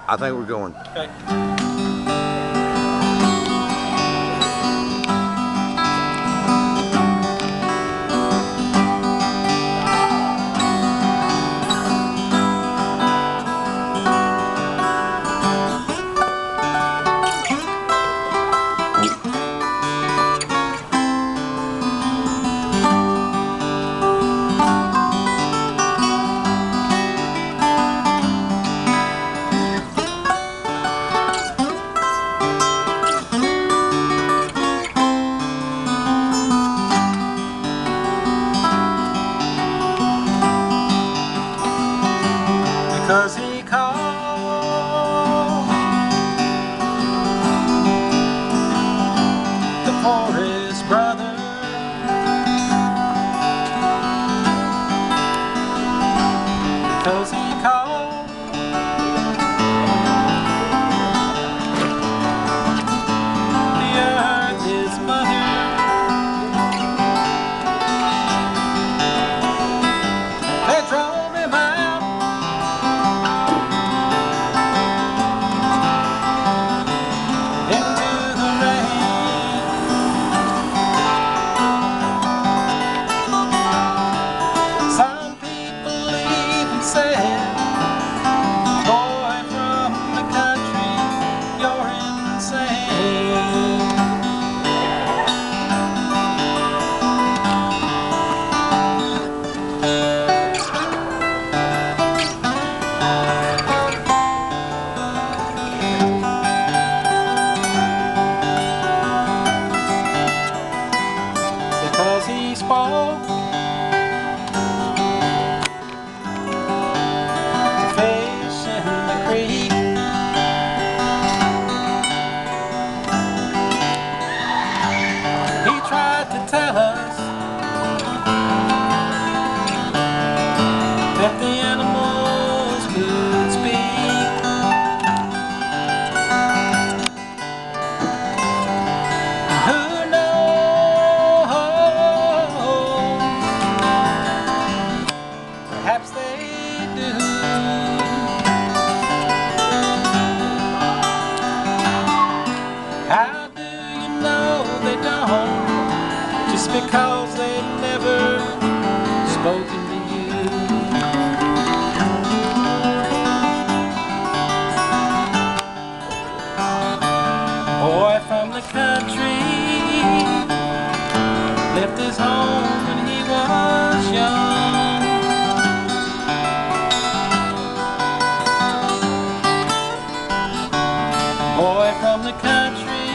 I think we're going. Okay. Because he called the forest brother, because he called the earth his mother. They drove him out into the rain. Some people even said, boy from the country, you're insane. Because he spoke the fish in the creek. He tried to tell us that the animals could speak. Who knows? Perhaps they do. How do you know they don't? Just because they've never spoken to you. Boy from the country left his home when he was young. Boy from the country,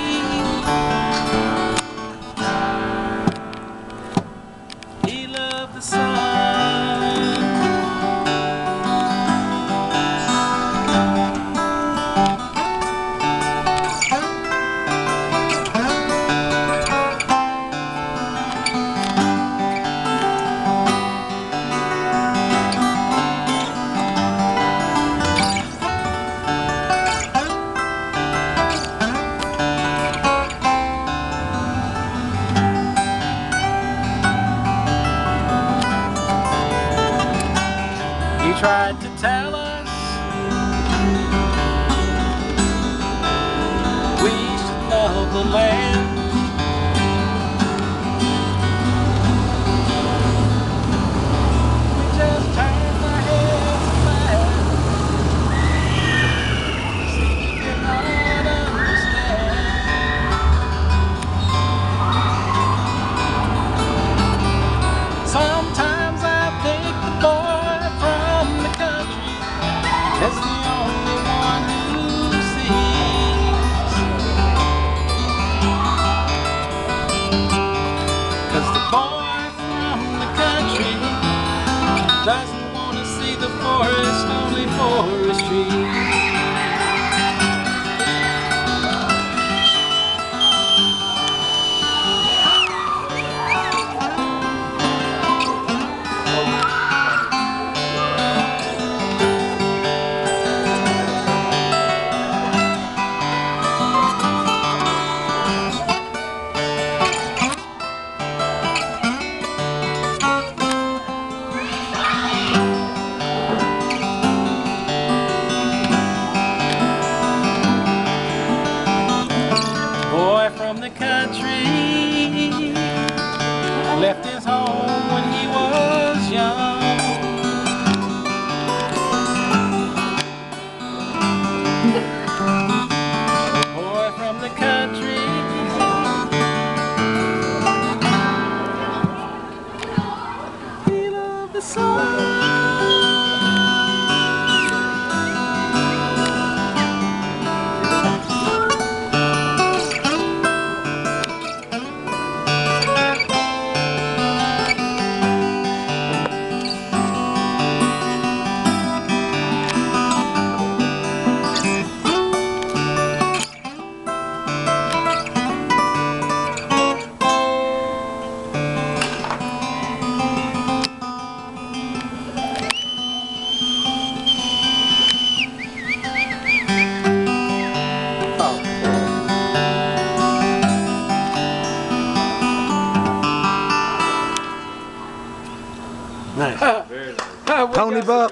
he loved the sun. He tried to tell us we should love the land. We just turned our heads back. See, we did not understand. Sometimes I think the boy from the country is the only one who sees. 'Cause the boy from the country doesn't want to see the forest, only forestry. Nice. Very nice. Pony Bubp.